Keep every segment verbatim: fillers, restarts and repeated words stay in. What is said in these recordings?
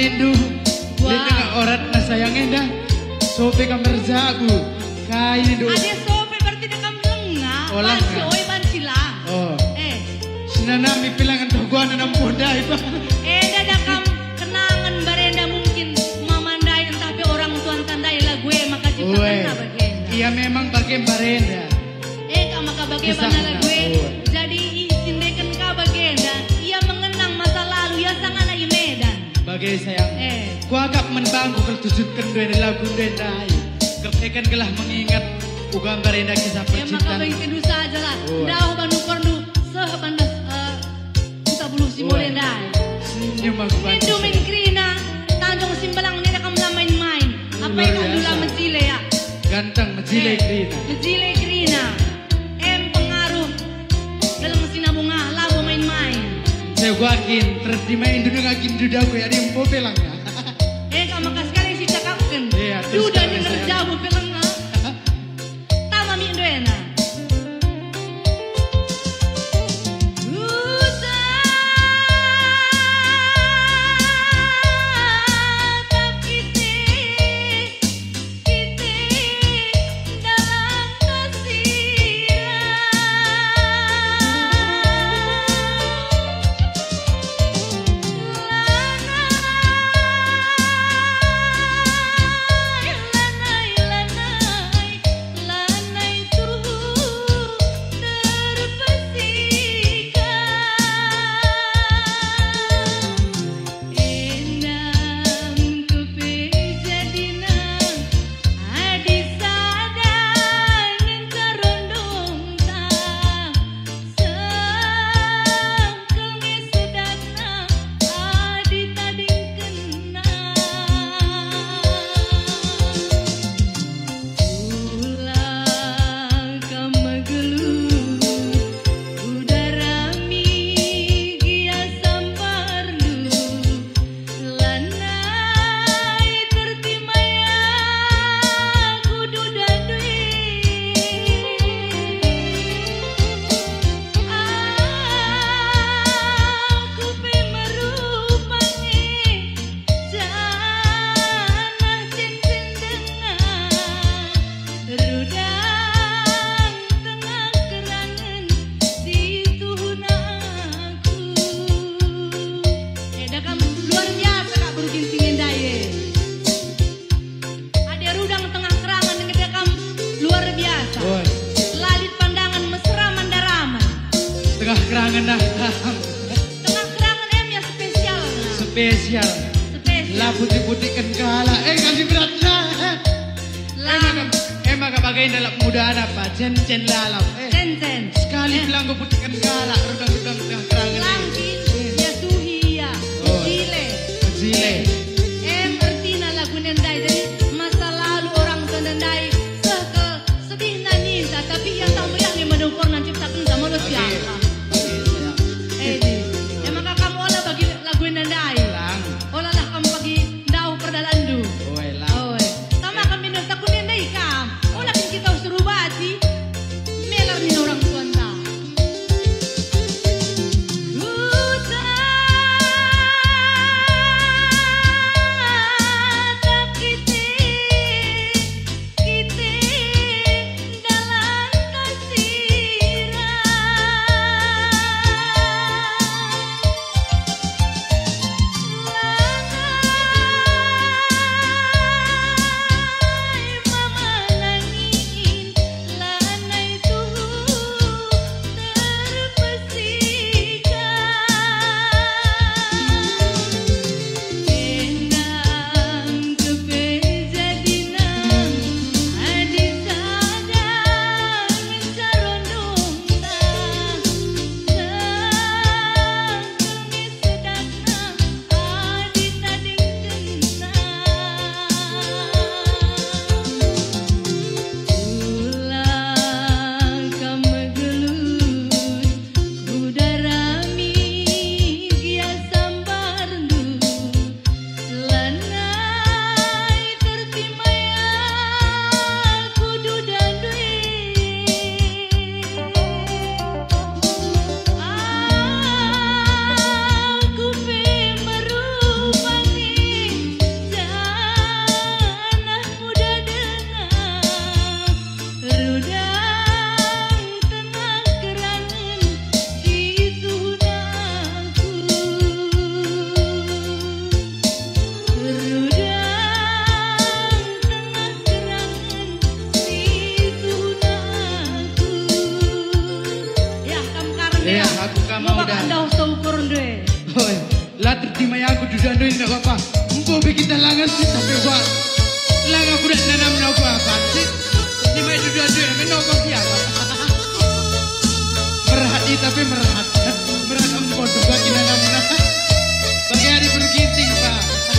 nindu. Dia tengah orat na sayangnya dah. Sope kamar jago. Kai nindu. Ada sope berarti dia kamu lengah. Olah. Bansi oi bansi lang. Oh. Eh. Sinanami pilangan toguan na nampoda iba. Eh dada kam kenangan barenda mungkin mamandai tapi orang tuan tandai lah gue maka ciptakan na bagenda. Iya memang bagian barenda. Eh kam maka bagaimana lah gue. Jadi isindekan ka bagenda. Ia mengenang masa lalu ya sangat na Medan. Bagai sayang. Eh. Ku agak menbangku keltujutkan dua lagu dendai. Kepekan gelah mengingat ugam barenda kisah Ya maka percintaan. begitu saja lah. Oh. Dah bandu kornu seh bandas kita bulu si molendai. Senyum aku bantu. Itu min krina tanjong simbalang nila kam la main-main. Apa Luar yang dula biasa. mencile ya? Ganteng menjilai krina. Mencile krina. Em pengaruh dalam sinabunga labu main-main. Saya guakin terus dimain dulu ngakin dudaku ya dia mau pelang ya. Eh kamu maka sekali si cakapkan. Iya, terus Duda sekali ni saya. ngerjabu pelang na. Tama mi doena. Kerangan dah. Tengah kerangan em ya spesial. Spesial. Spesial. Lah putih-putihkan kala. Eh kasih beratnya. Emang emang bagai dalam mudahan apa? Cen-cen dalam. Eh. Cen-cen. Sekali Eh. bilang gue putihkan kala. Rudang-rudang tengah kerangan. Langkin. Ya suhi ya. Oh. Jile. Jile. Em artina lagu nendai. Jadi masa lalu orang tendai. Seh ke sedih nanyisa. Tapi yang tak meriah ni menukor nan ciptakan sama manusia. Eh, emang kamu olah bagi lagu nendai. Lang. Olah lah kamu bagi daun perdalandu. Oi lang. Oi. Tama kami nang takut nendai kam. Olah kan kita suruh bati. Melar ni orang tuan ta. Uh. ka Mau mau baka dah. dah seukur deh. Oi, lah tertima ya aku duda doin nak apa? Empo bikin dalangan sih tapi gua langan aku dah nanam nak apa sih? Ni mai duda doin menokok siapa? Merhati tapi merhat. Merhat empo juga kita nanam nak. Bagi hari berginting pak.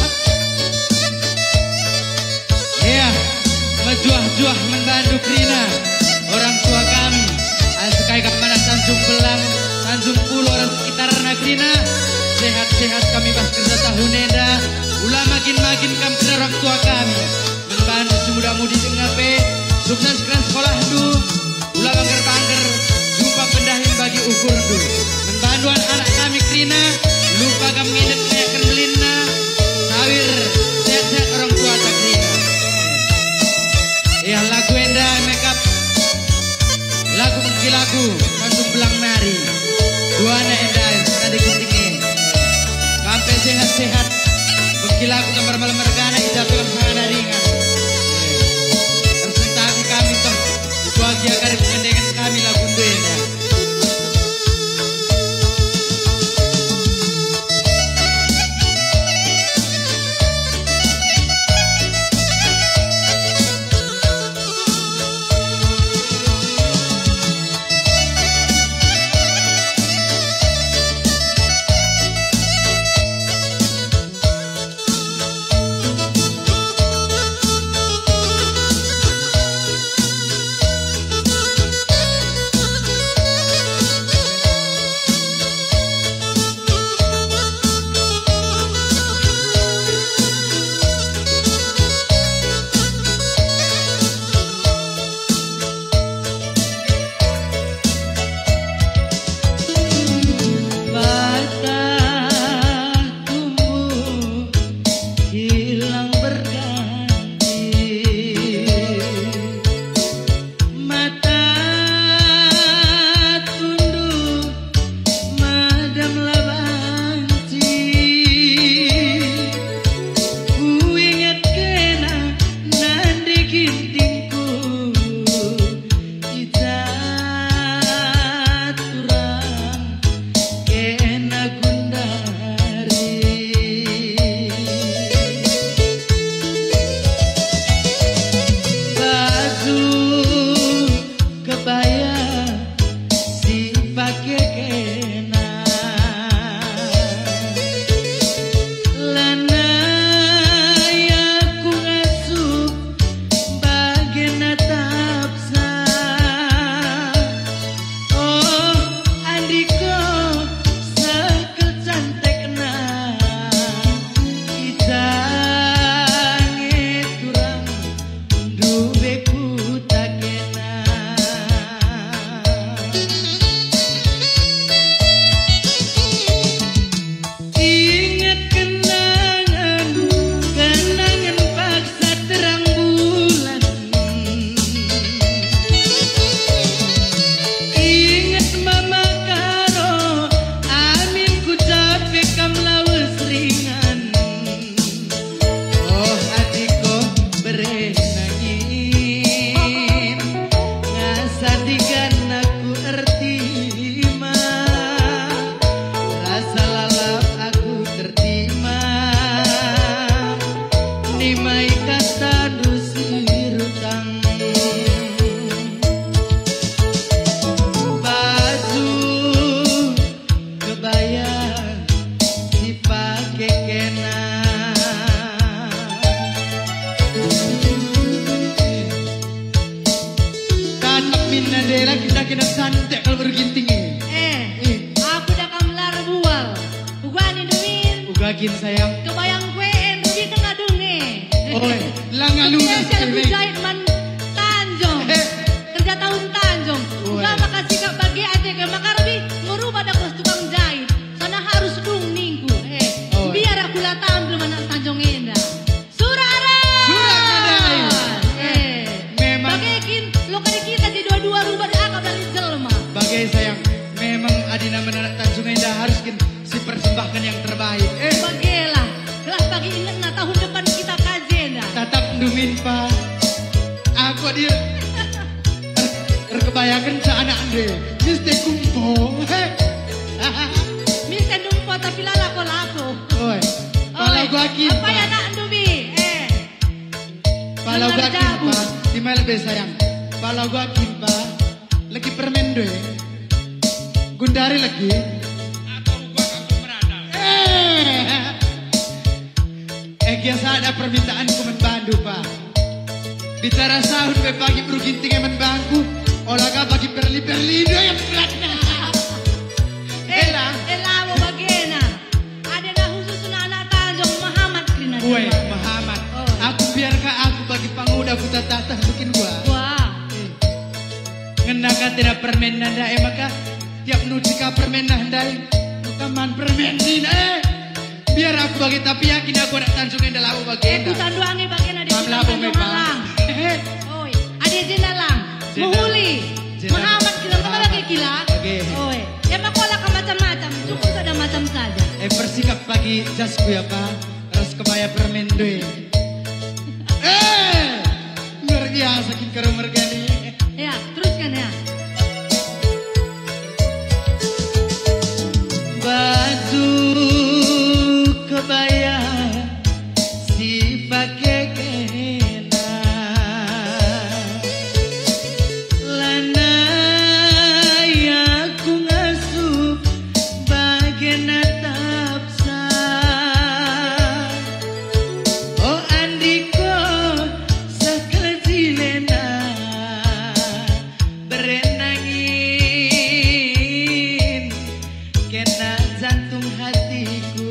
Ya, menjuah-juah membantu Krina, orang tua kami. Asekai mana Tanjung Belang, Tanjung Pulo orang sekitar Nagrina. Sehat-sehat kami pas kerja tahun enda. Ulah makin-makin kami kena orang tua kami. Membantu semudah-mudi tengah pe. Sukses keren sekolah du. Ulah bangger-bangger. Jumpa pendahim bagi ukur du. Membantu anak kami Krina. Lupa kami nginep kayakan Belinda. Sawir sehat-sehat orang tua tak Krina. Ya lagu enda make up. Lagu mengkilaku Tanjung Belang Mari. Dua anak enda tadi kuntingin. Sampai sehat-sehat. Mengkilaku gambar malam mergana ijab dalam sangat ringan. Presentasi kami toh. Itu lagi agar pengendengan kami lagu itu enda. Mandela kita kena santai kalau berginting ini. Eh, aku dah kamlar bual. Ugan induin. Ugakin sayang. Kebayang gue enduin kena dunge. Oi, langaluna. Spesial bujait man Tanjung. Kerja tahun Tanjung. Uga makasih kak bagi aja ke makarbi ngurubah dah kos tukang jahit. Sana harus dung ningku. Eh, biar aku lah tampil mana Tanjung Indah. Surara. Surara. Eh, memang. Bagikin lokal kita di dua-dua rubah akak dari jelma. Bagai sayang, memang Adina menarik Tanjung Indah harus si persembahkan yang terbaik. Eh, bagelah. Kelas pagi ingat nah tahun depan kita kajen dah. Tatap dumin pa. Aku dia. Terkebayangkan sa anak ande. Mesti kumpul. Heh. Minta dumpo tapi lalako-lako. Oi, kalau gua Apa kimpa, ya nak dubi? Eh. kalau gua Dengar jabu. kimpa, di mana lebih sayang? Kalau gua kimpa, lagi permen deh, gundari lagi. Atau gua kamu merana. Eh, eh biasa ada permintaan komen bandu pak. Bicara sahur be pagi beruginting emen bangku, olaga bagi perli-perli yang beratnya. Eh, Elah. eh lawo bagena. Ada na khusus na anak Tanjung Muhammad Krina. Gue Muhammad, Oh. aku biarkah aku bagi panguda buta tatah bikin gua. Wah. Ngendaka tidak permen nanda eh maka tiap nucika permen nandai bukan permen din eh. Biar aku bagi tapi yakin aku nak tanjungin dalam aku bagi. Eh kutan duangi bagian ada Mam labo me pa. Oi, ada jenalang. Jenal. Muhuli. Jenal. Muhammad Krina mana lagi kila? Oke. Oi, ya makola ka macam-macam. Cukup sudah macam saja. Eh bersikap pagi jasku ya pak. Ras kebaya permen deh. Eh, luar biasa kita mergani. Ya, teruskan ya. Baju kebaya si pakai kena lana ya ku ngasuh bagian tapsa oh andiko sakal silena berenangin kena jantung hatiku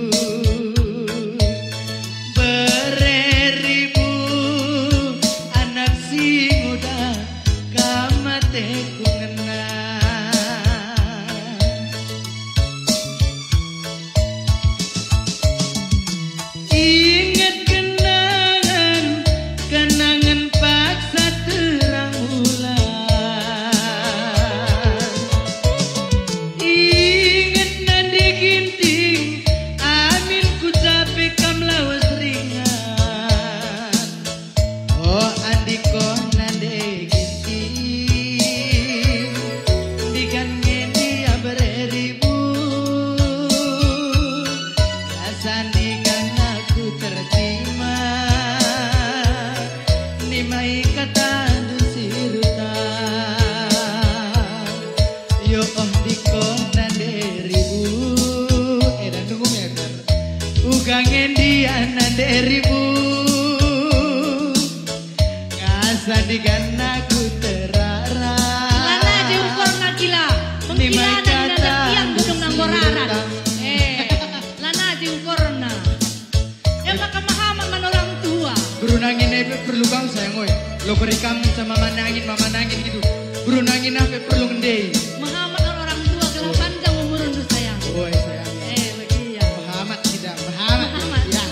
bereribu anak si muda kamateku ngena ingat kenangan kenangan paksa terang bulan ingat nadi ginting amin ku capek kam lawas ringan oh andiko nade ginting dikan ngendi bereribu rasani kan aku terima nimai kata dusiruta yo oh diko nande ribu eh dan tunggu meter ugang endian nande ribu ngasadikan aku terara Lana diukur na kila. Pengkilanan na nagtiang dudong ng goraran. Eh, lana diukur na. Ya maka mahaman man orang tua. berunangin apa perlu bang sayang oi lo beri kamu sama manangin mamanangin gitu berunangin apa perlu ngendei Mahaman ang orang tua kalau panjang umurun tu sayang. oi sayang Eh, lagi ya. Muhammad tidak Muhammad, Muhammad. ya.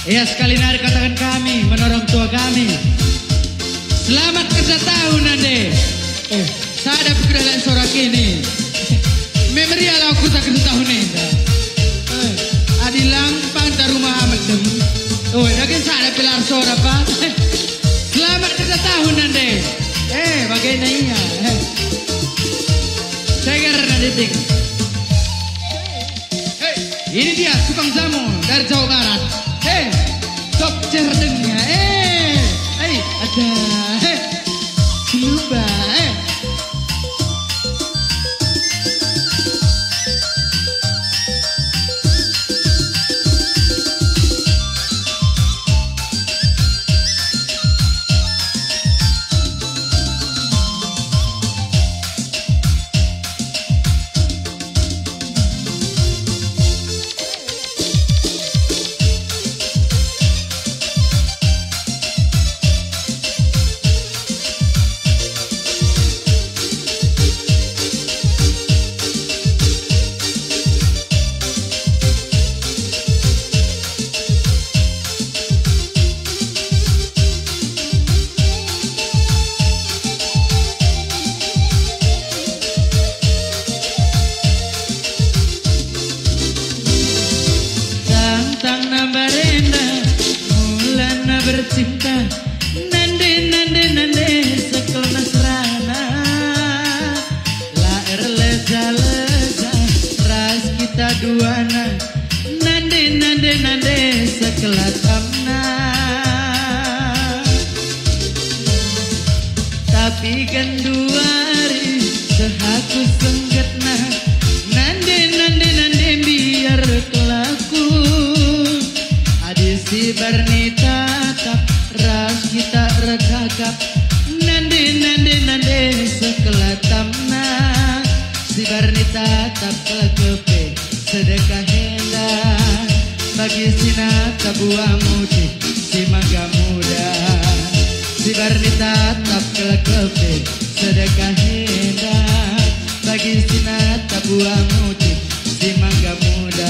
Ya sekali nari katakan kami menorong tua kami. Selamat kerja tahun Nande. Eh, sadap kedalam sorak ini. Memori ala aku tak kerja tahun ini. Eh, adilang pantar rumah amat dem. Oh, yakin sadap pilar sorak apa? Selamat kerja tahun Nande. Eh, bagaimana iya? Eh. Saya karena detik. Hey, ini dia tukang jamu dari Jawa Barat. Hei, top cerdengnya, eh, hei, ada, hei, lupa, eh. Bercinta nande nande nande sekal mesrana laer leza leza ras kita duana nande nande nande sekelatamna tapi kan duari sehaku senggetna nande nande nande biar kelaku adisi bernita ras kita rekakap nande nande nande sekelatamna si barnita tak kelekepe sedekah henda bagi sina tabuah mudi si mangga muda si barnita tak kelekepe sedekah henda bagi sina tabuah mudi si mangga muda.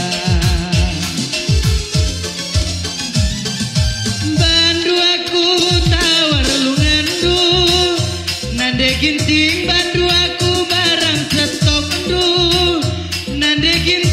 Nande ginting bandu aku barang stok du nande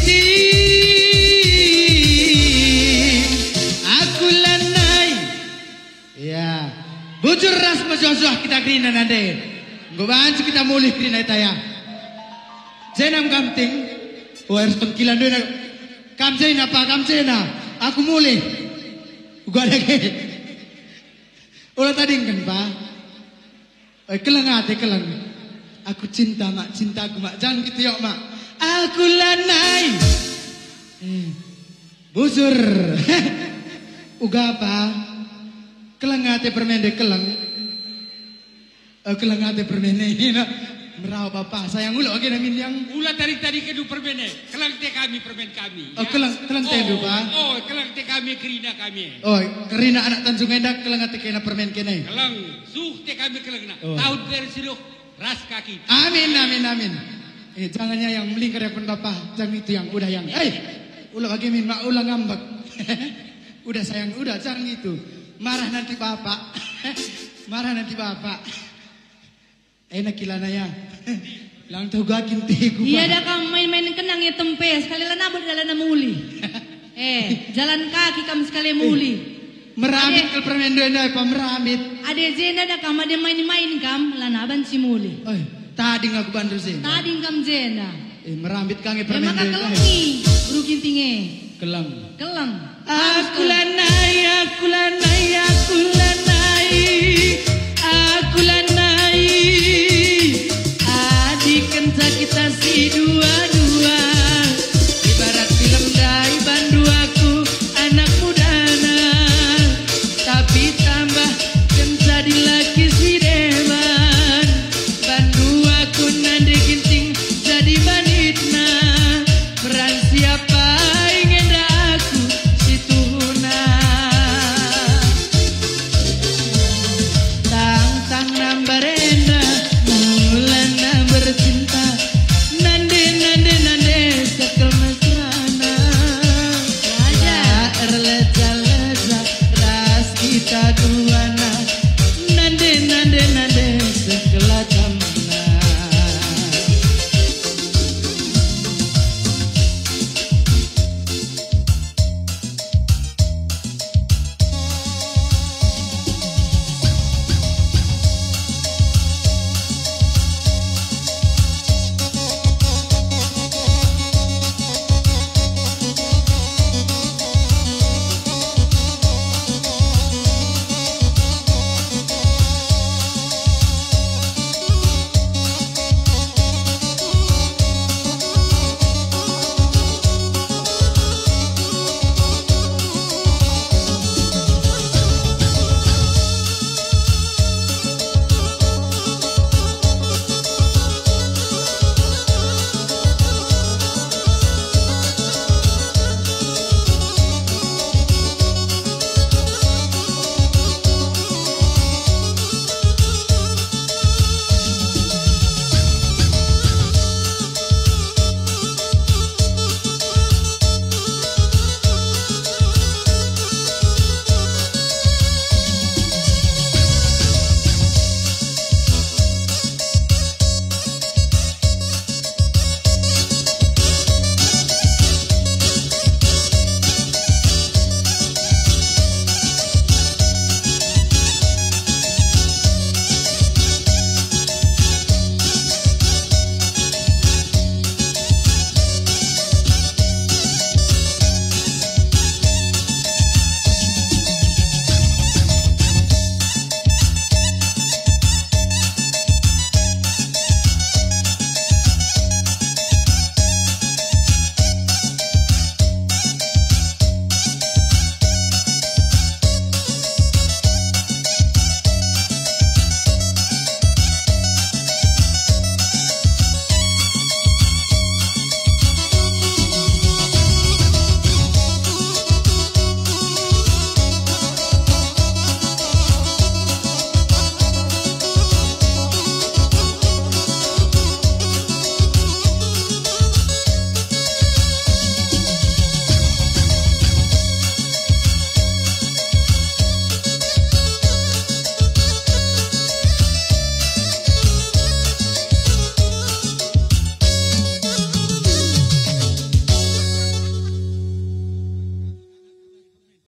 ginting aku lanai ya bujur ras majojoh kita krina nande ngoban kita mulih krina taya jenam gamting wer tengkilan dena kamjena pa kamjena aku mulih gua lagi ulah tadi kan pa. Eh, keleng ate keleng. Aku cinta mak, cintaku mak. Jangan gitu yuk mak. Aku lanai. Eh, buzur. Uga apa? Keleng ate permende keleng. Eh, keleng ate permende ini. Merau papa. Sayang ulo oke namin yang. Ulah tarik tadi kedu permene. Keleng te kami permen kami. Oh, keleng keleng te du pa. Oh, keleng te kami kerina kami. Oh, kerina anak Tanjung Endak keleng ate kena permen kene. Keleng suh te kami keleng na. Oh. Tahun bersiluh ras kaki. Amin amin amin. Eh jangannya yang melingkar ya pun papa. Jangan itu yang udah yang. Eh, ulah lagi min mak ulah ngambek. Udah sayang udah jangan gitu. Marah nanti bapak. Marah nanti bapak. Enak kilana ya. Lang tahu gakin tegu. Iya dah kamu main-main kenang ya tempe sekali lah nabut jalan muli. Eh jalan kaki kamu sekali muli. Meramit ke permen dua apa meramit. Ada zena dah kamu ada main-main kam lanaban si muli. Oh tadi ngaku bantu zena. Tadi kam zena. Eh meramit kange Ya permen maka dua. kelengi berukin tinggi. Kelang. Kelang. Aku